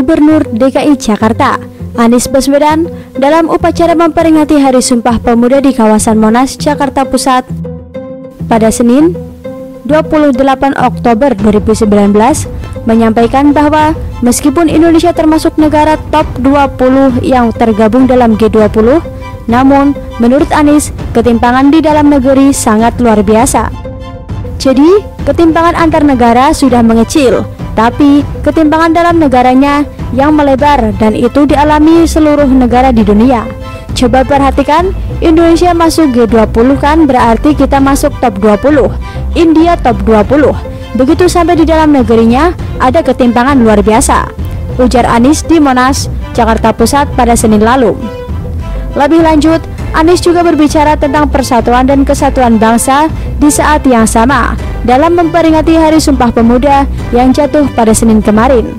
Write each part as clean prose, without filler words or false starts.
Gubernur DKI Jakarta, Anies Baswedan, dalam upacara memperingati Hari Sumpah Pemuda di kawasan Monas, Jakarta Pusat pada Senin 28 Oktober 2019 menyampaikan bahwa meskipun Indonesia termasuk negara top 20 yang tergabung dalam G20, namun menurut Anies, ketimpangan di dalam negeri sangat luar biasa. Jadi, ketimpangan antar negara sudah mengecil, tapi ketimpangan dalam negaranya yang melebar, dan itu dialami seluruh negara di dunia. Coba perhatikan, Indonesia masuk G20 kan berarti kita masuk top 20, India top 20. Begitu sampai di dalam negerinya ada ketimpangan luar biasa, ujar Anies di Monas, Jakarta Pusat pada Senin lalu. Lebih lanjut, Anies juga berbicara tentang persatuan dan kesatuan bangsa di saat yang sama dalam memperingati Hari Sumpah Pemuda yang jatuh pada Senin kemarin.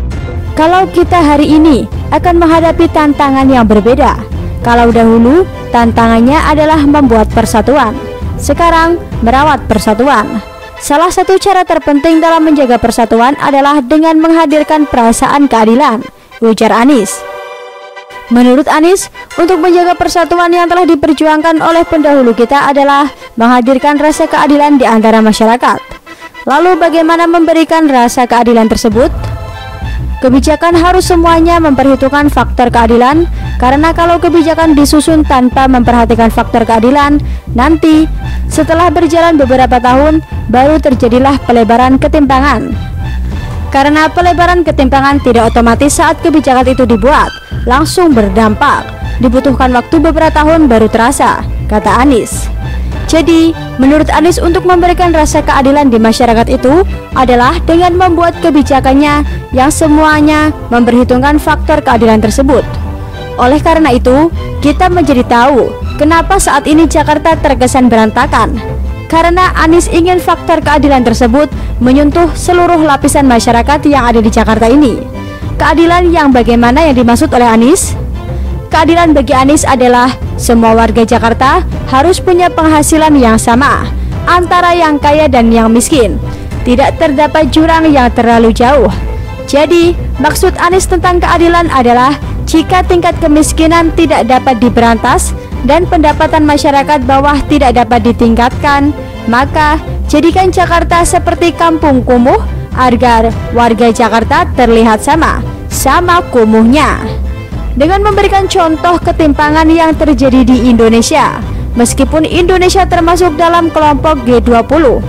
Kalau kita hari ini akan menghadapi tantangan yang berbeda. Kalau dahulu tantangannya adalah membuat persatuan, sekarang merawat persatuan. Salah satu cara terpenting dalam menjaga persatuan adalah dengan menghadirkan perasaan keadilan, ujar Anies. Menurut Anies, untuk menjaga persatuan yang telah diperjuangkan oleh pendahulu kita adalah menghadirkan rasa keadilan di antara masyarakat. Lalu bagaimana memberikan rasa keadilan tersebut? Kebijakan harus semuanya memperhitungkan faktor keadilan, karena kalau kebijakan disusun tanpa memperhatikan faktor keadilan, nanti setelah berjalan beberapa tahun, baru terjadilah pelebaran ketimpangan. Karena pelebaran ketimpangan tidak otomatis saat kebijakan itu dibuat, langsung berdampak. Dibutuhkan waktu beberapa tahun baru terasa, kata Anies. Jadi, menurut Anies, untuk memberikan rasa keadilan di masyarakat itu adalah dengan membuat kebijakannya yang semuanya memperhitungkan faktor keadilan tersebut. Oleh karena itu, kita menjadi tahu kenapa saat ini Jakarta terkesan berantakan. Karena Anies ingin faktor keadilan tersebut menyentuh seluruh lapisan masyarakat yang ada di Jakarta ini. Keadilan yang bagaimana yang dimaksud oleh Anies? Keadilan bagi Anies adalah semua warga Jakarta harus punya penghasilan yang sama antara yang kaya dan yang miskin. Tidak terdapat jurang yang terlalu jauh. Jadi, maksud Anies tentang keadilan adalah jika tingkat kemiskinan tidak dapat diberantas dan pendapatan masyarakat bawah tidak dapat ditingkatkan, maka jadikan Jakarta seperti kampung kumuh agar warga Jakarta terlihat sama kumuhnya. Dengan memberikan contoh ketimpangan yang terjadi di Indonesia, meskipun Indonesia termasuk dalam kelompok G20,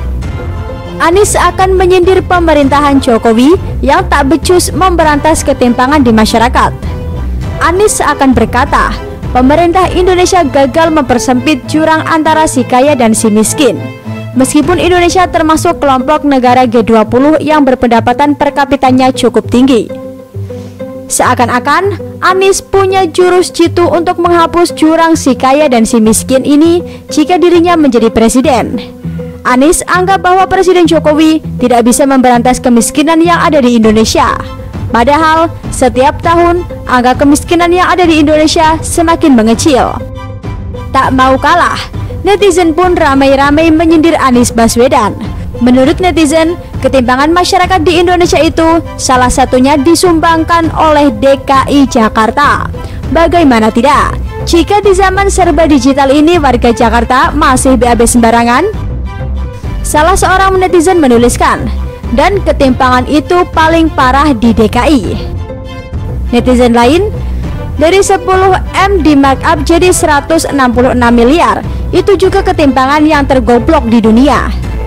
Anies akan menyindir pemerintahan Jokowi yang tak becus memberantas ketimpangan di masyarakat. Anies akan berkata, pemerintah Indonesia gagal mempersempit jurang antara si kaya dan si miskin. Meskipun Indonesia termasuk kelompok negara G20 yang berpendapatan per kapitanya cukup tinggi. Seakan-akan Anies punya jurus jitu untuk menghapus jurang si kaya dan si miskin ini jika dirinya menjadi presiden. Anies anggap bahwa Presiden Jokowi tidak bisa memberantas kemiskinan yang ada di Indonesia. Padahal setiap tahun angka kemiskinan yang ada di Indonesia semakin mengecil. Tak mau kalah, netizen pun ramai-ramai menyindir Anies Baswedan. Menurut netizen, ketimpangan masyarakat di Indonesia itu salah satunya disumbangkan oleh DKI Jakarta. Bagaimana tidak? Jika di zaman serba digital ini warga Jakarta masih BAB sembarangan? Salah seorang netizen menuliskan, dan ketimpangan itu paling parah di DKI. Netizen lain, dari 10M di markup jadi 166 miliar, itu juga ketimpangan yang tergoblok di dunia.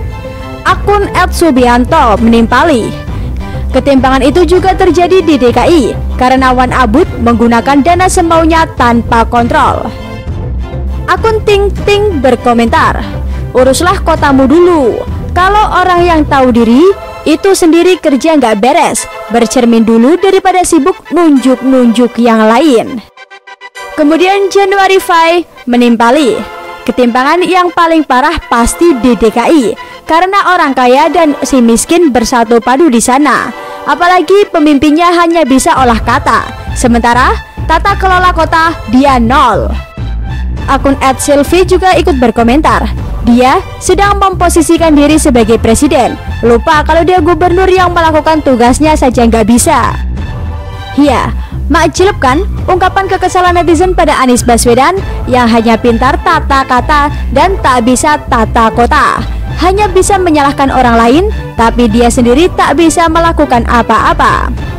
Akun @subianto menimpali, ketimpangan itu juga terjadi di DKI karena Wan Abut menggunakan dana semaunya tanpa kontrol. Akun Ting Ting berkomentar, uruslah kotamu dulu. Kalau orang yang tahu diri itu sendiri kerja nggak beres, bercermin dulu daripada sibuk nunjuk-nunjuk yang lain. Kemudian Januari Fai menimpali, ketimpangan yang paling parah pasti di DKI karena orang kaya dan si miskin bersatu padu di sana. Apalagi pemimpinnya hanya bisa olah kata, sementara tata kelola kota dia nol. Akun @Sylvie juga ikut berkomentar, dia sedang memposisikan diri sebagai presiden, lupa kalau dia gubernur yang melakukan tugasnya saja nggak bisa. Ya, makjub kan ungkapan kekesalan netizen pada Anies Baswedan yang hanya pintar tata kata dan tak bisa tata kota. Hanya bisa menyalahkan orang lain, tapi dia sendiri tak bisa melakukan apa-apa.